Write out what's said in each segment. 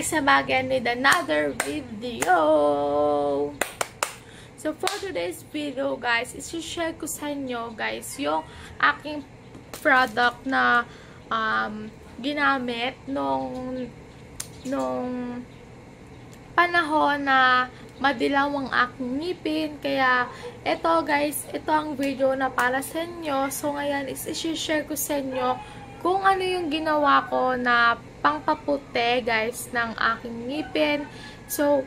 guys, I'm again with another video. So for today's video guys, isi-share ko sa inyo guys yung aking product na ginamit nung panahon na madilaw ang aking ngipin. Kaya ito guys, ito ang video na para sa inyo. So ngayon is isi-share ko sa inyo kung ano yung ginawa ko na pangpaputi guys ng aking ngipin. So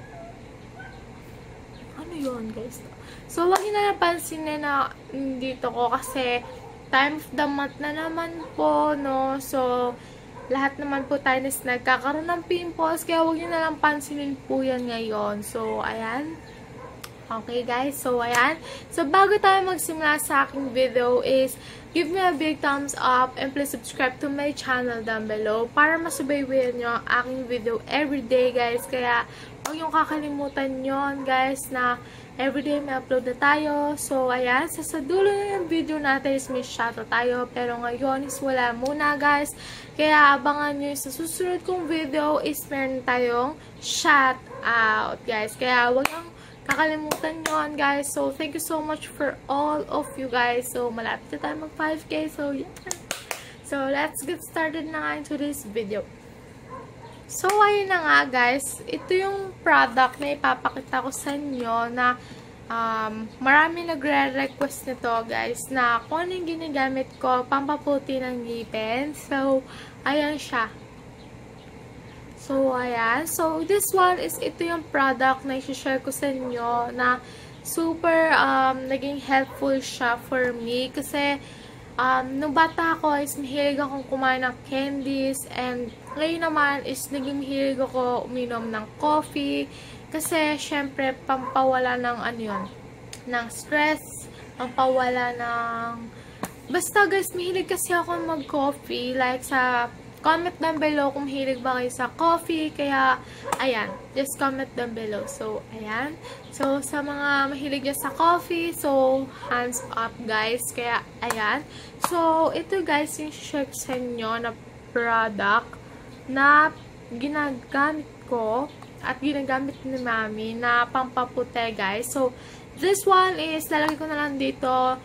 ano yun guys? So wag niyo na napansinin na dito ko kasi time of the month na naman po, no? So lahat naman po tayo na nagkakaroon ng pimples, kaya huwag nyo na lang pansinin po yan ngayon. So, ayan. Okay, guys. So, ayan. So, bago tayo magsimula sa aking video is, give me a big thumbs up and please subscribe to my channel down below para masubaybayan nyo ang aking video everyday, guys. Kaya, huwag nyo kakalimutan yon guys, na everyday may upload na tayo. So, ayan. Sa dulo na yung video natin is may shoutout tayo. Pero ngayon is wala muna, guys. Kaya, abangan nyo sa susunod kong video is meron tayong shoutout, guys. Kaya, huwag nyo kakalimutan yun, guys. So, thank you so much for all of you, guys. So, malapit na tayo mag 5K. So, yeah. So, let's get started na nga into this video. So, ayun na nga, guys. Ito yung product na ipapakita ko sa inyo na marami nagre-request nito, guys, na kung ano yung ginagamit ko pampaputi ng ngipin. So, ayan siya. So, ayan. So, this one is, ito yung product na i-share ko sa inyo na super naging helpful siya for me. Kasi, nung bata ako is mahilig akong kumain ng candies. And, ngayon naman is naging mahilig ako uminom ng coffee. Kasi, syempre, pampawala ng ano yun, ng stress, pampawala ng... Basta, guys, mahilig kasi ako mag-coffee. Like, sa... comment down below kung mahilig ba kayo sa coffee. Kaya, ayan. Just comment down below. So, ayan. So, sa mga mahilig dyan sa coffee, so, hands up, guys. Kaya, ayan. So, ito, guys, yung share sa inyo na product na ginagamit ko at ginagamit ni Mami na pampaputi, guys. So, this one is, lalagay ko na lang dito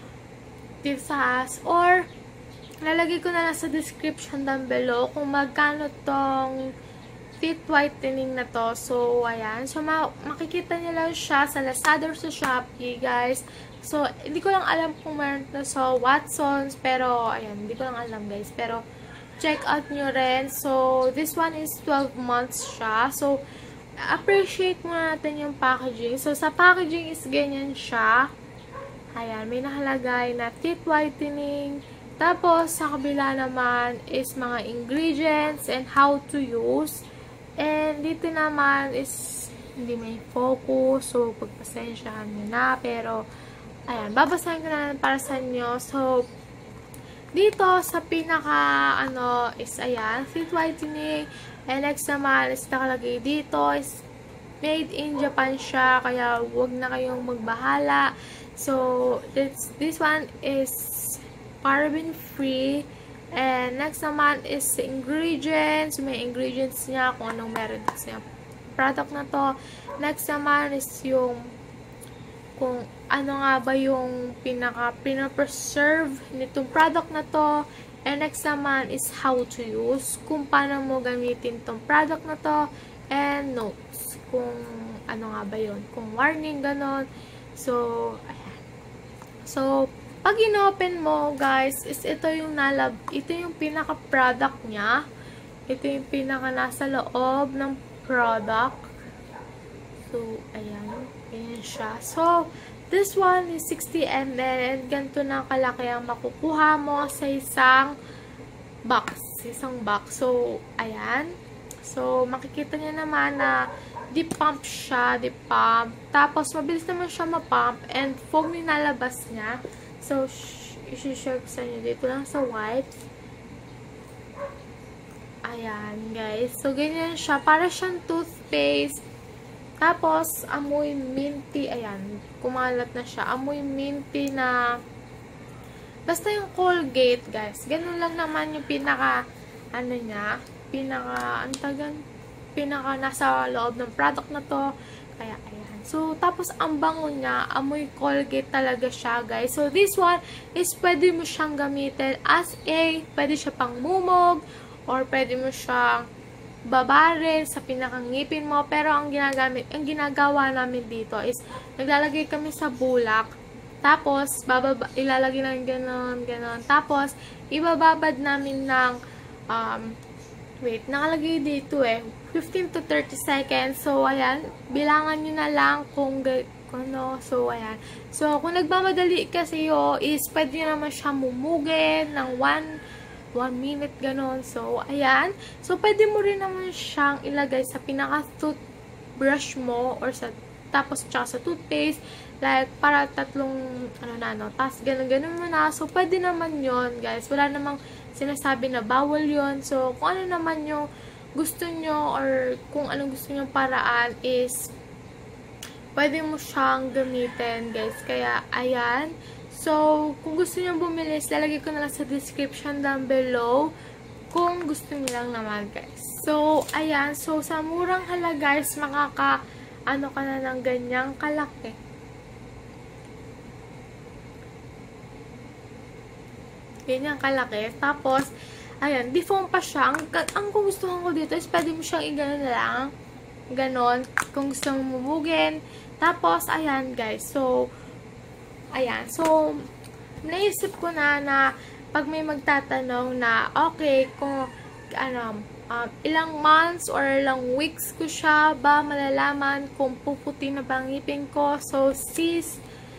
sa or lalagay ko na lang sa description down below kung magkano tong teeth whitening na to. So, ayan. So, makikita nyo lang siya sa Lazada or sa Shopee, guys. So, hindi ko lang alam kung meron na sa Watsons. Pero, ayan. Hindi ko lang alam, guys. Pero, check out nyo rin. So, this one is 12 months siya. So, appreciate muna natin yung packaging. So, sa packaging is ganyan siya. Ayan. May nakalagay na teeth whitening. Tapos, sa kabila naman is mga ingredients and how to use. And dito naman is hindi may focus. So, pagpasensyahan nyo na. Pero, ayan, babasahin ko na para sa inyo. So, dito sa pinaka, is ayan, teeth whitening. And next naman is nakalagay dito is made in Japan siya. Kaya, wag na kayong magbahala. So, this one is paraben free. And next naman is ingredients. May ingredients niya kung anong meron sa product na to. Next naman is yung kung ano nga ba yung pinapreserve nitong product na to. And next naman is how to use. Kung paano mo gamitin tong product na to. And notes. Kung ano nga ba yun. Kung warning, ganon. So, ayan. So, pag in-open mo, guys, is ito yung pinaka-product niya. Ito yung pinaka-nasa loob ng product. So, ayan. Ayan siya. So, this one is 60 ml and ganito na kalaki ang makukuha mo sa isang box. So, ayan. So, makikita niyo naman na deep pump siya. Deep pump. Tapos, mabilis naman siya ma-pump and foam yung nalabas niya. So, isi-share ko sa inyo dito lang sa wipes. Ayan, guys. So, ganyan siya. Para siyang toothpaste. Tapos, amoy minty. Ayan. Kumalat na siya. Amoy minty na basta yung Colgate, guys. Ganun lang naman yung pinaka, ang tagan, pinaka nasa loob ng product na to. Kaya, ayan. So, tapos ang bango niya, amoy Colgate talaga siya, guys. So, this one is pwede mo siyang gamitin as pwede siya pang mumog, or pwede mo siyang babarin sa pinakangipin mo. Pero ang ginagawa namin dito is, naglalagay kami sa bulak, tapos, ilalagay lang ganon. Tapos, ibababad namin ng, wait, nakalagay dito 15 to 30 seconds. So, ayan, bilangan nyo na lang kung ano. So, ayan. So, kung nagmamadali kasi is pwede nyo naman siya mumugin ng 1 minute, ganon. So, ayan. So, pwede mo rin naman siyang ilagay sa pinaka-toothbrush mo or tapos tsaka sa toothpaste. Like, para tatlong, tapos ganun mo na. So, pwede naman yon, guys. Wala namang sinasabi na bawal yon. So, kung ano naman yung gusto nyo or kung anong gusto nyo paraan is pwede mo siyang gamitin, guys. Kaya, ayan. So, kung gusto nyo bumili, lalagay ko na lang sa description down below kung gusto nyo lang naman, guys. So, ayan. So, sa murang halaga, guys, ka na ng ganyang kalaki. Ganyang kalaki. Tapos, ayan, defoam pa siya. Ang gustuhan ko dito is pwede mo siyang i-ganon na lang. Ganon. Kung gusto mo mumugin. Tapos, ayan, guys. So, ayan. So, naisip ko na pag may magtatanong na, okay, kung, ilang months or ilang weeks ko siya ba malalaman kung puputi na ba ang ngipin ko. So, sis,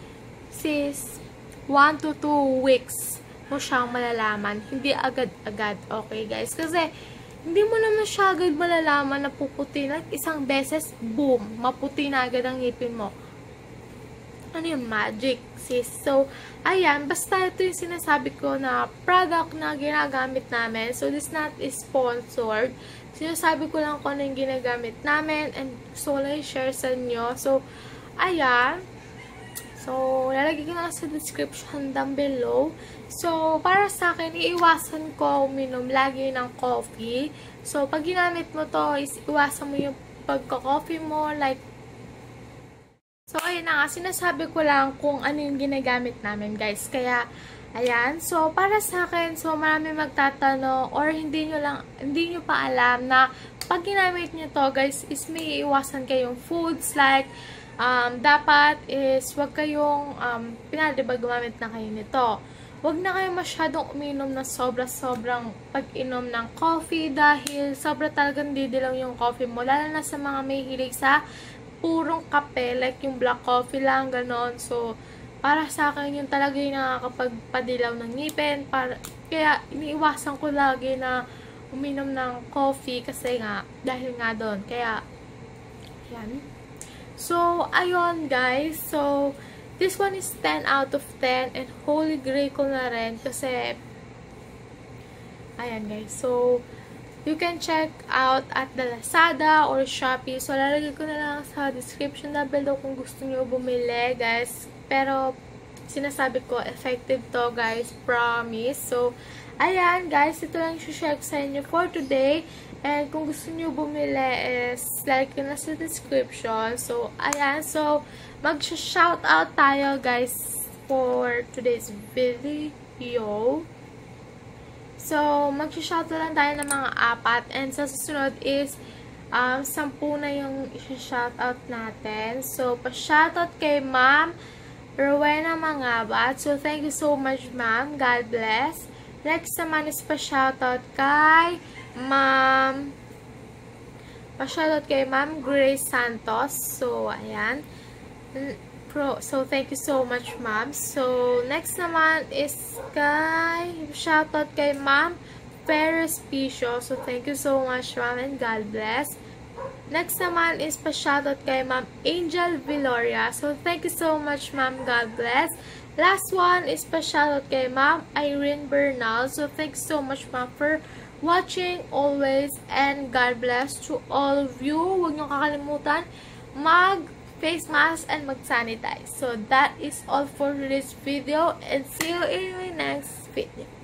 1 to 2 weeks mo siyang malalaman. Hindi agad-agad. Okay, guys? Kasi, hindi mo naman siya agad malalaman na puputi na isang beses, boom, maputi na agad ang ngipin mo. Ano yung magic, sis? So, ayan, basta ito yung sinasabi ko na product na ginagamit namin. So, this not is sponsored. Sinasabi ko lang kung ano yung ginagamit namin and gusto ko lang i-share sa inyo. So, ayan. So, lalagay ko na sa description down below. So, para sa akin, iiwasan ko uminom lagi ng coffee. So, pag ginamit mo to, is iwasan mo yung pagka-coffee mo, like, so, ayun na nga, sinasabi ko lang kung ano yung ginagamit namin, guys. Kaya, ayan. So, para sa akin, so, marami magtatanong or hindi nyo pa alam na pag ginamit nyo to, guys, is may iwasan kayong foods like, dapat is, wag kayong, diba gumamit na kayo nito. Wag na kayo masyadong uminom na sobrang pag-inom ng coffee dahil sobra talagang didilaw yung coffee mo. Lalo na sa mga may hilig sa purong kape, like yung black coffee lang, ganon. So, para sa akin, yung talaga yung nakakapagpadilaw ng ngipin. Kaya, iniiwasan ko lagi na uminom ng coffee kasi dahil nga doon. Kaya, yan. So, ayun, guys. So, this one is 10 out of 10 and holy grail ko na rin kasi, ayan, guys. So, you can check out at the Lazada or Shopee. So, lalagay ko na lang sa description na below kung gusto nyo bumili, guys. Pero, sinasabi ko, effective to, guys. Promise. So, ayan, guys. Ito lang share ko sa inyo for today. And, kung gusto nyo bumili is, lalagay ko na sa description. So, ayan. So, mag-shoutout tayo, guys, for today's video. So, mag-shoutout lang tayo ng mga 4. And sa susunod is, 10 na yung i-shoutout natin. So, pa-shoutout kay Ma'am Rowena Mangabat. So, thank you so much, Ma'am. God bless. Next naman is pa-shoutout kay Ma'am Grace Santos. So, ayan. So, thank you so much, ma'am. So, next naman is shoutout kay Ma'am Ferris Pisho. So, thank you so much, ma'am, and God bless. Next naman is pa-shoutout kay Ma'am Angel Viloria. So, thank you so much, ma'am. God bless. Last one is pa-shoutout kay Ma'am Irene Bernal. So, thanks so much, ma'am, for watching always, and God bless to all of you. Huwag niyong kakalimutan mag-face mask and mag-sanitize. So, that is all for this video, and see you in my next video.